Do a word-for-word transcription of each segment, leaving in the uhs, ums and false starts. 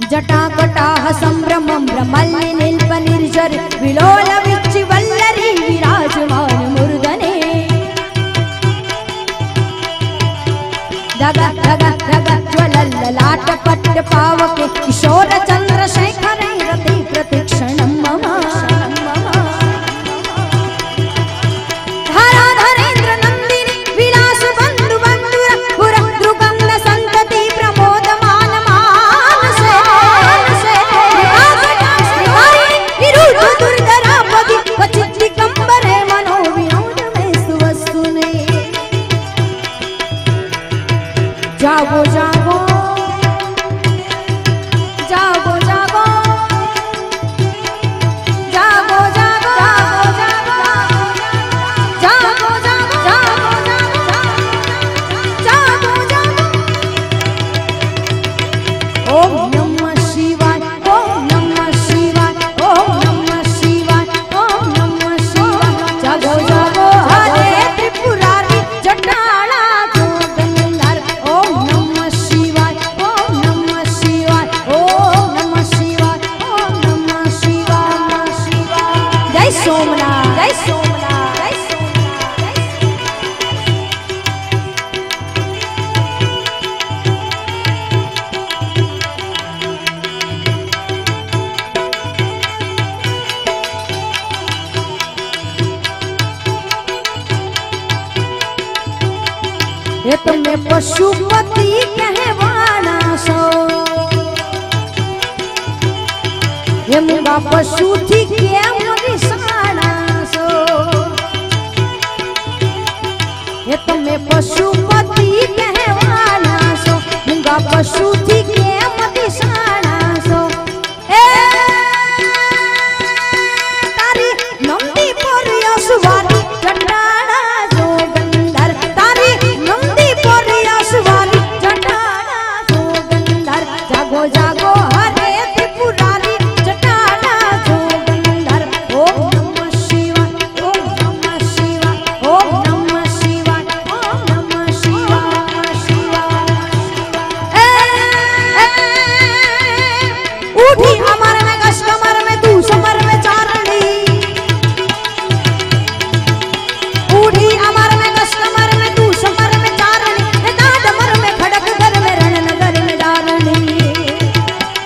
जटाकटाह संभ्रमं भ्रमल्लि नील्पनिर्झर विलोल विच्चिवल्लरी विराजमान मूर्धने दग दग दग ज्वलल्ललाट पट्ट पावके किशोर चंद्रशेखर रति प्रतिक्षणं मम धराधरेन्द्र नंदिनी विलास बंधु बंधुर पुर द्रुगंग संतति प्रमोदमान मानसे विरुद्ध दुर्धरापति वचित्ति कंबरे मनो विनोद में सुवस्तुने जागो जागो जागो जागो जागो जागो जागो जागो जागो जागो ओम नमः शिवाय ओम नमः शिवाय ओम नमः शिवाय ओम नमः शिवाय जागो जागो हरे त्रिपुरारी जटाला जोगंधर ओम नमः शिवाय ओम नमः शिवाय ओम नमः शिवाय ओम नमः शिवाय जय सोमनाथ जय सोमनाथ जय ये तुम्हें पशुपति कहवाना सो ये मुंगा पशु थी के मरिसाना सो ये तुम्हें पशुपति कहवाना सो मुंगा पशु थी के मरिसाना सो ए तारी नंदी पर यशवारी जटाड़ा जोगंधर तारी नंदी पर यशवारी जटाड़ा जोगंधर जागो जागो हरे त्रिपुरारी जटाड़ा जोगंधर ओम नमः शिवाय ओम नमः शिवाय ओम नमः शिवाय ओम नमः शिवाय शिवाय ए उठी हमारे में कस्टमर में तू समर में चारणी उठी अमर में कस्टमर में तू समर में चारणी दादमर में खड़क घर में रणनगर में डारणी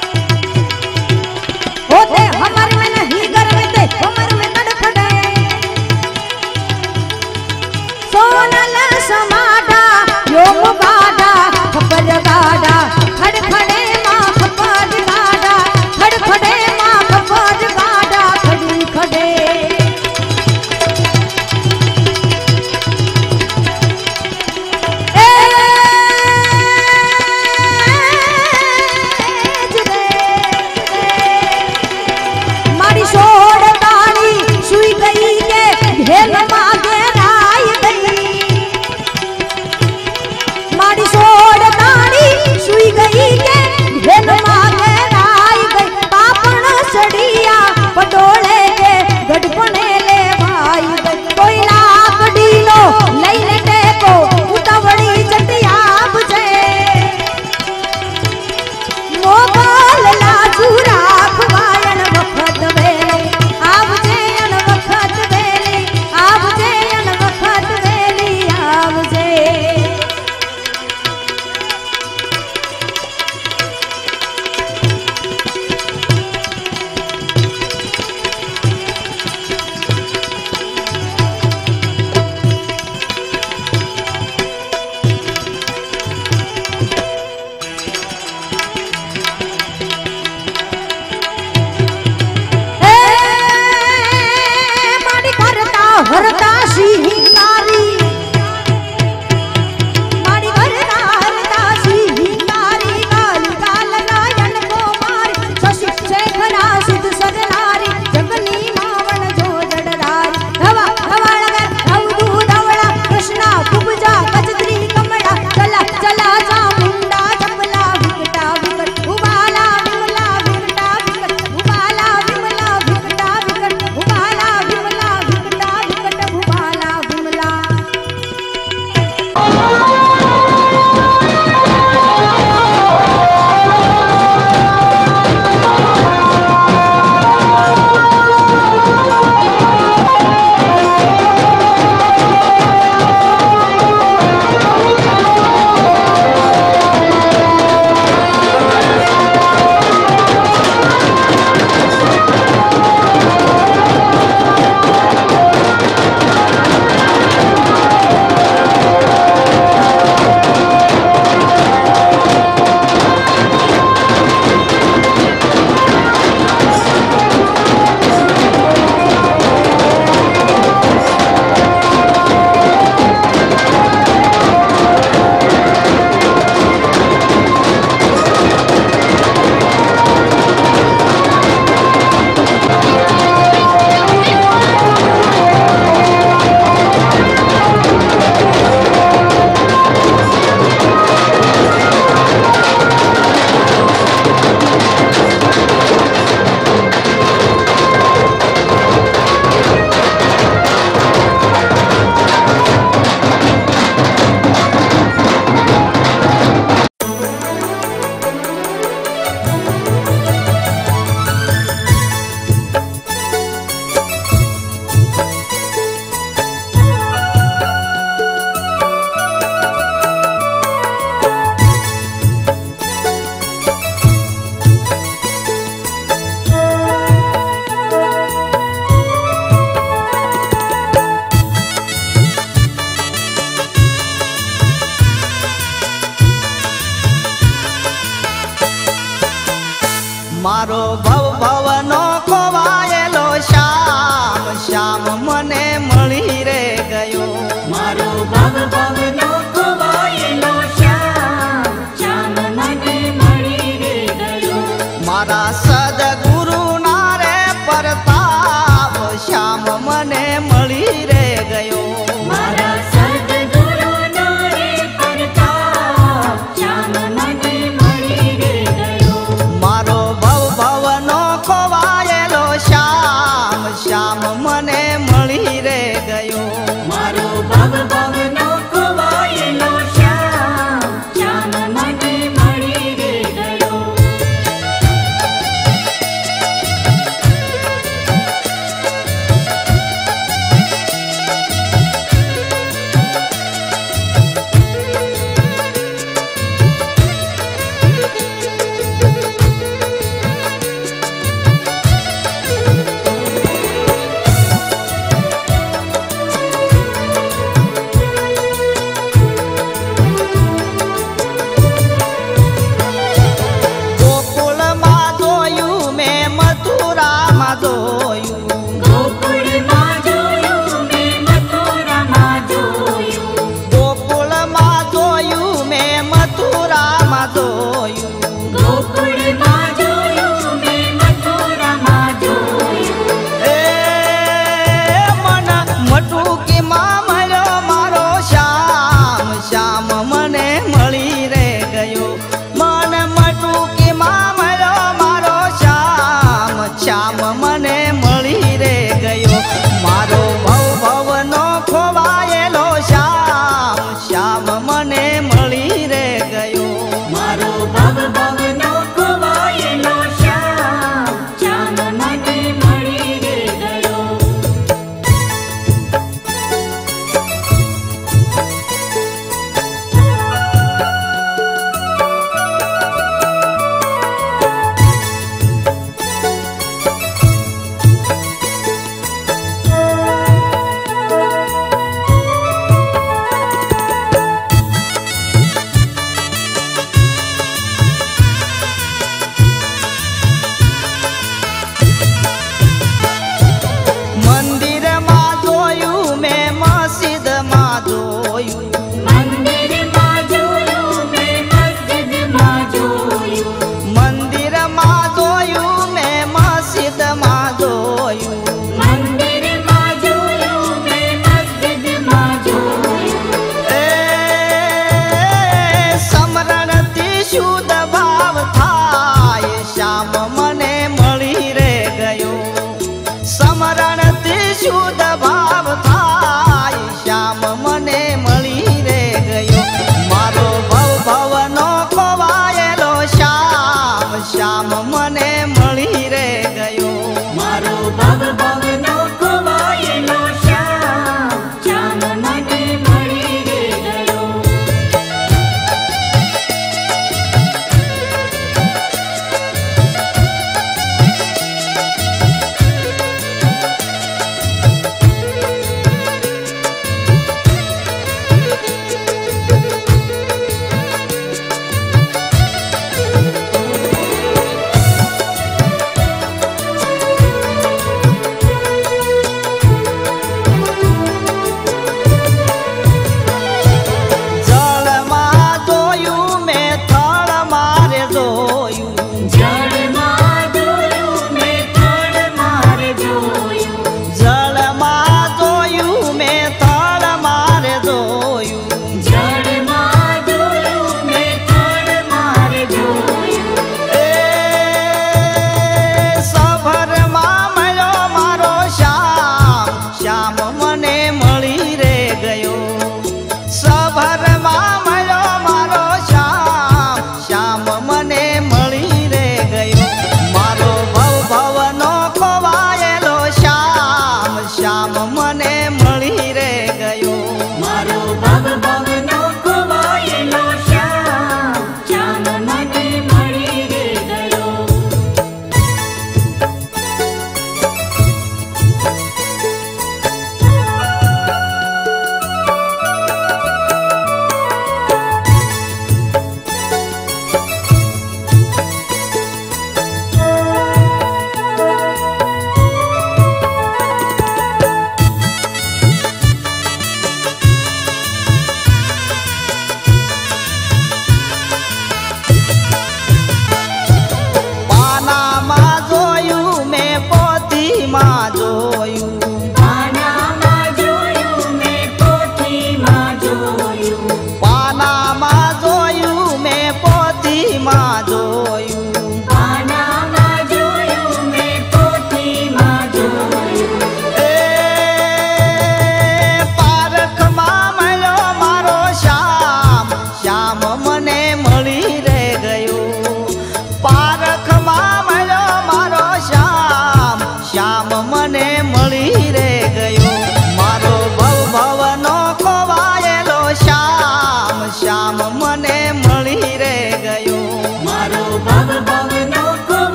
मारो भव भवनो खोवायेलो श्याम श्याम मने मळी रे गयो मारो भव भवनो खोवायेलो श्याम श्याम मने मळी रे गयो मारा सद्गुरु ना रे प्रताप श्याम मने मळी रे गयो मारा सद्गुरु ना रे प्रताप श्याम मने मळी रे गयो मारो भव भवनो खोवायेलो श्याम श्याम मने मळी रे गयो मारो भव भवनो खोवायेलो श्याम श्याम मने मळी रे गयो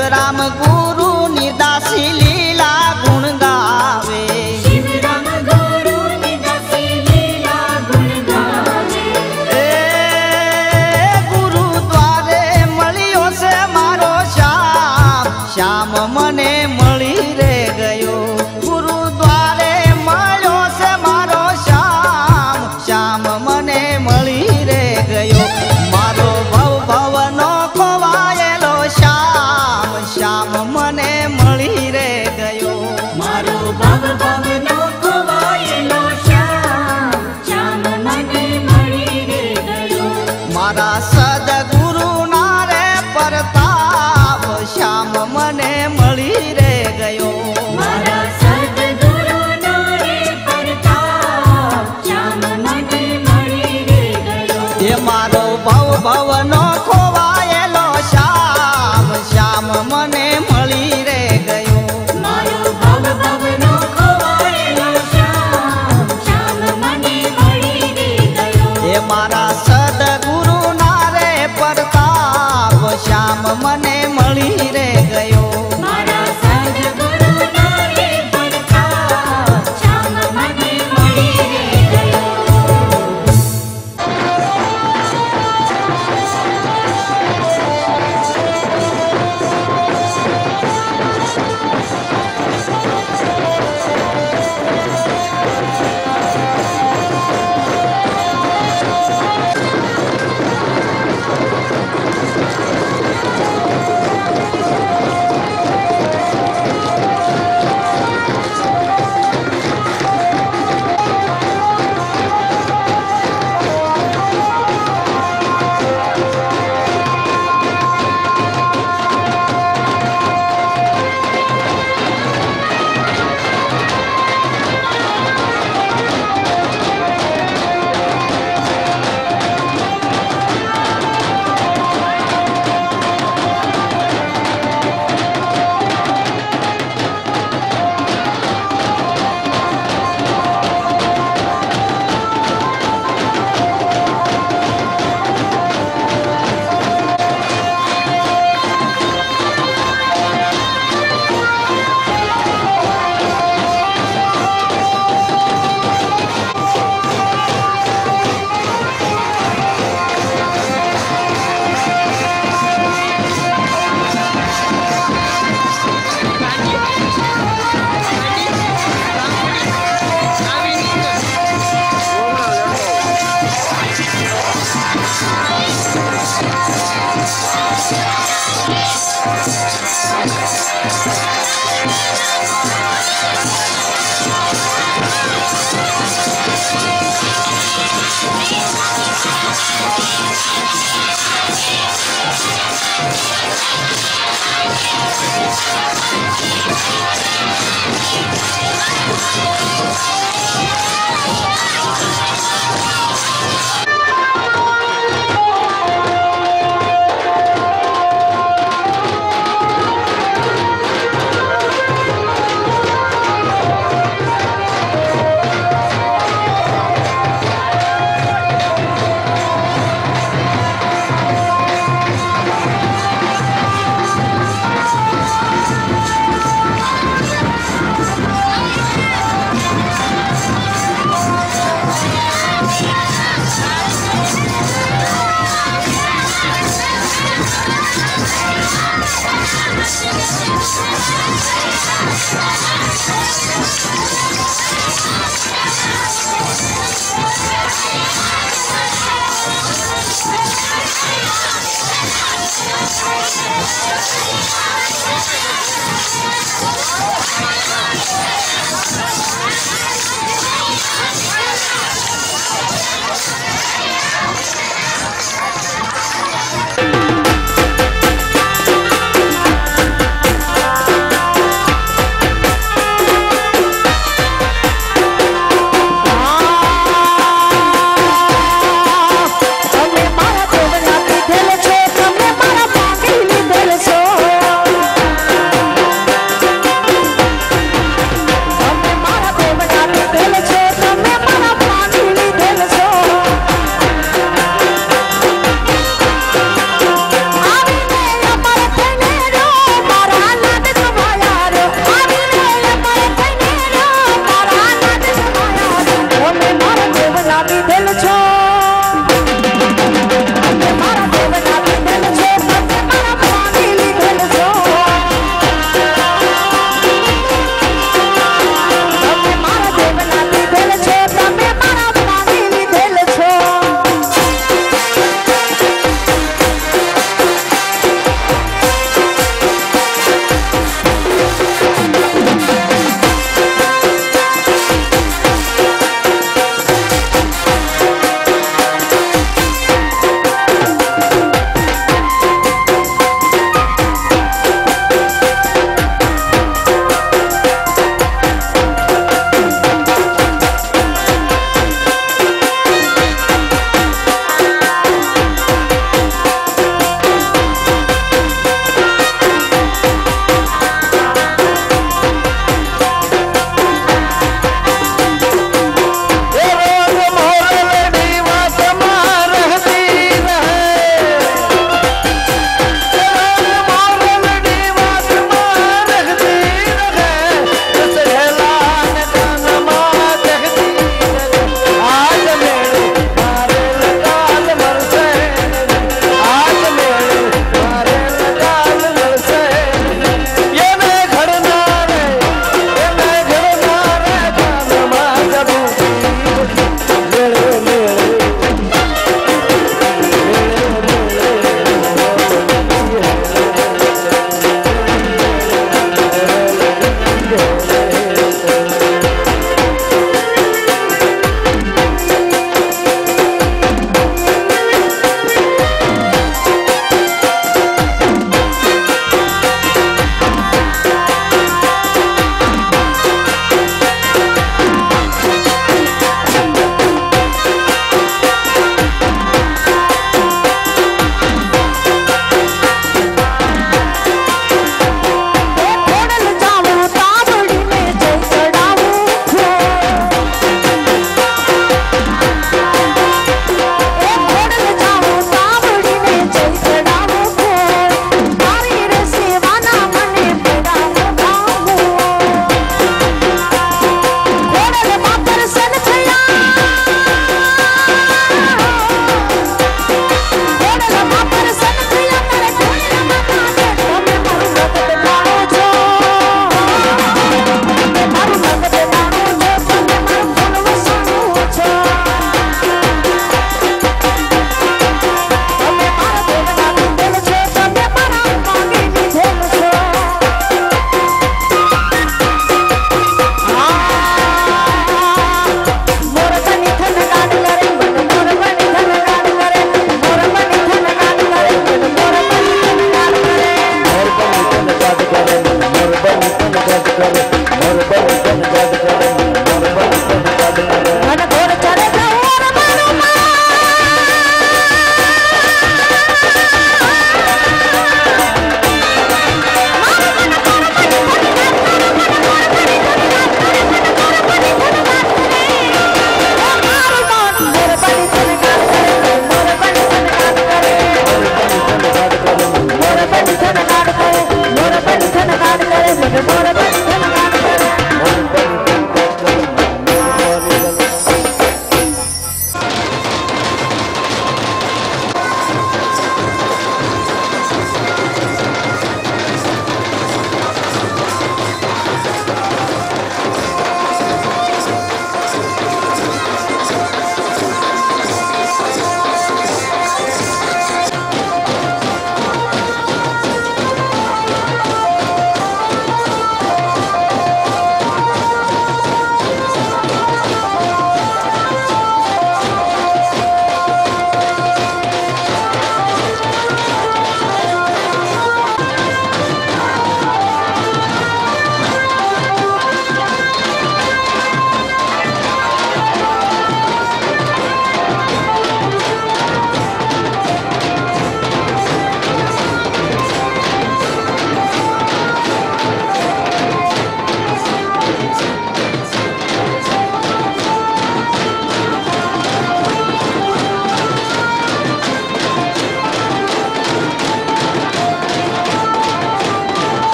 શિવરામ ગુરુ નિદાસી લીલા ગુણ ગાવે શિવરામ ગુરુ નિદાસી લીલા ગુણ ગાવે એ ગુરુ દ્વારે મળ્યો છે મારો શ્યામ શ્યામ મને મળી રે ગયો ગુરુ દ્વારે મળ્યો છે મારો શ્યામ શ્યામ મને મળી રે ગયો મારો ભવ ભવનો ખોવાયેલો શ્યામ શ્યામ મને મળી રે ગયો મારો ભવ ભવનો ખોવાયેલો શ્યામ શ્યામ મને મળી રે ગયો મારા સદગુરુ ના રે પ્રતાપ શ્યામ મને મળી રે ગયો મારા સદગુરુનો રે પ્રતાપ શ્યામ મને મળી રે ગયો એ મારો ભવ ભવનો ખોવાયેલો શ્યામ શ્યામ મને મળી રે ગયો મારો ભવ ભવનો ખોવાયેલો શ્યામ શ્યામ મને મળી રે ગયો એ મારા સદગુરુ ના રે પ્રતાપ શ્યામ મને મળી રે ગયો મારા સદગુરુનો રે પ્રતાપ શ્યામ મને મળી રે ગયો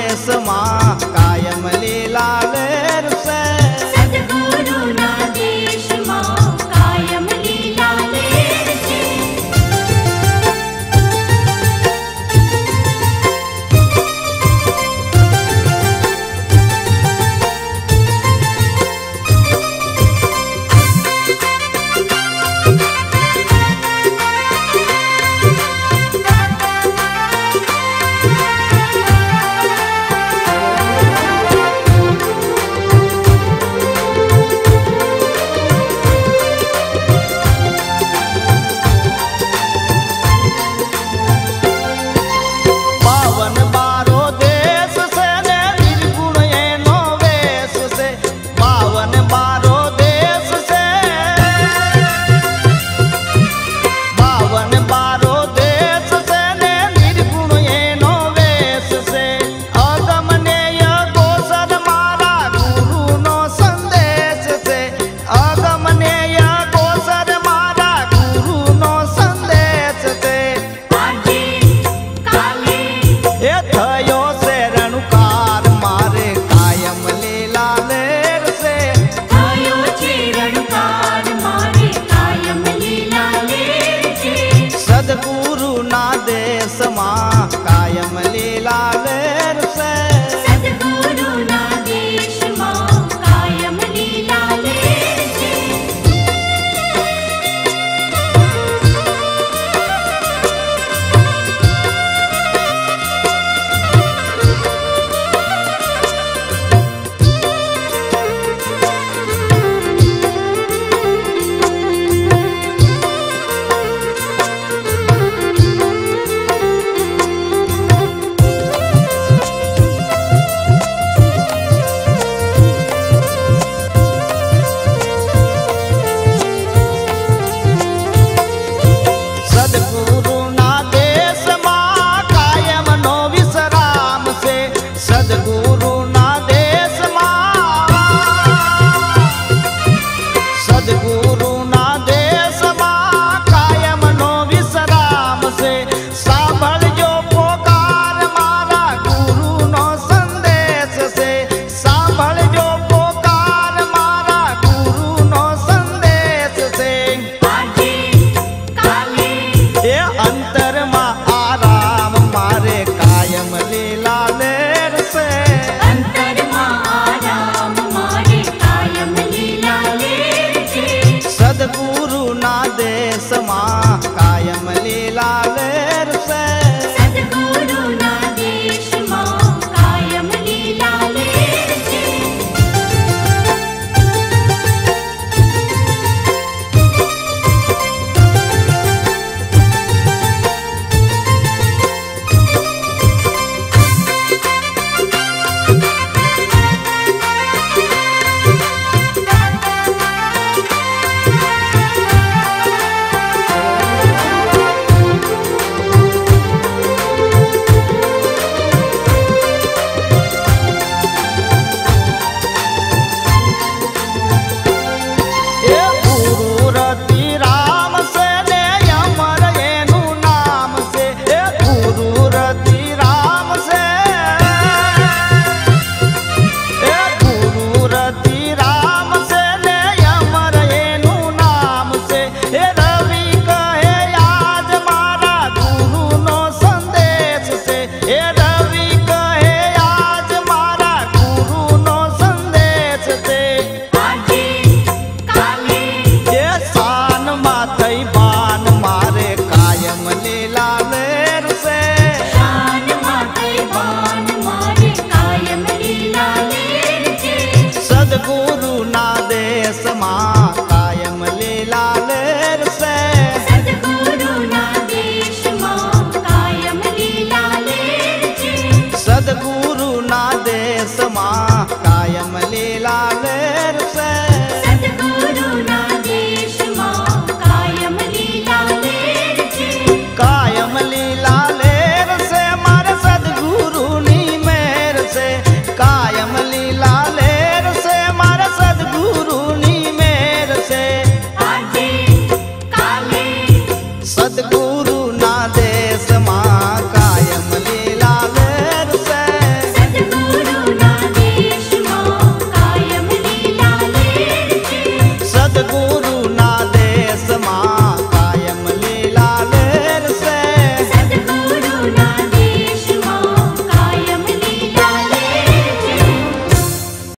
देश माँ कायम लीला लेर से सद्गुरु ना देश मां कायम लीला लेर छे। पावन बारो देश से ने निर्गुण एनो वेश से पावन बारो देश से पावन बारो देश से ने निर्गुण एनो वेश से अगमनेय गोसर मारा गुरु नो संदेश से अगमनेय गोसर मारा गुरु नो संदेश से આજે કાલે એ થયો છે રણુકાર મારે કાયમ લીલા લેર છે થયો છે રણકાર મારે કાયમ લીલા લેર છે। સદગુરુ ના દેશમાં કાયમ લીલા લેર છે સદ્ગુરુ ના દેશ માं કાયમ લીલા લેર છે। સદગુરુ ના દેશમાં કાયમ નો વિશ્રામ છે સદગુરુ ના દેશમાં સદગુરુ ના દેશમાં કાયમ નો વિશ્રામ છે સાંભળજો પોકાર મારા ગુરુ નો સંદેશ છે સાંભળજો પોકાર મારા ગુરુ નો સંદેશ છે આજે કાલે એ અંતરમાં આરામ મારે કાયમ લીલા લેર છે અંતરમાં આરામ મારે કાયમ લીલા લેર છે। સદગુરુ ના દેશમાં કાયમ લીલા લેર છે સદ્ગુરુ ના દેશ માं કાયમ લીલા લેર છે। એ ગુરુ રતિ રામ છે ને અમર એનું નામ છે એ ગુરુ રતિ રામ છે એ ગુરુ રતિ રામ છે ને અમર એનું નામ છે એ રવિ કહે આજ મારા ગુરુ નો સંદેશ છે એ